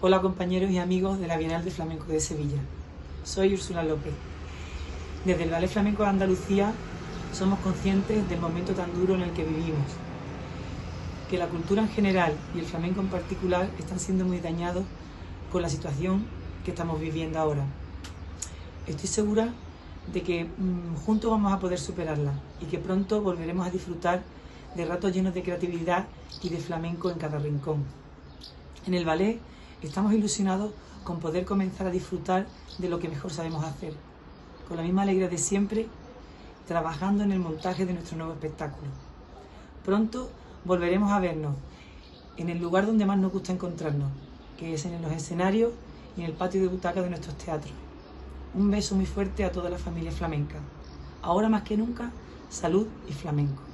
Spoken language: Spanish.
Hola compañeros y amigos de la Bienal de Flamenco de Sevilla. Soy Úrsula López. Desde el Ballet Flamenco de Andalucía somos conscientes del momento tan duro en el que vivimos, que la cultura en general y el flamenco en particular están siendo muy dañados con la situación que estamos viviendo ahora. Estoy segura de que juntos vamos a poder superarla y que pronto volveremos a disfrutar de ratos llenos de creatividad y de flamenco en cada rincón. En el ballet estamos ilusionados con poder comenzar a disfrutar de lo que mejor sabemos hacer, con la misma alegría de siempre, trabajando en el montaje de nuestro nuevo espectáculo. Pronto volveremos a vernos en el lugar donde más nos gusta encontrarnos, que es en los escenarios y en el patio de butacas de nuestros teatros. Un beso muy fuerte a toda la familia flamenca. Ahora más que nunca, salud y flamenco.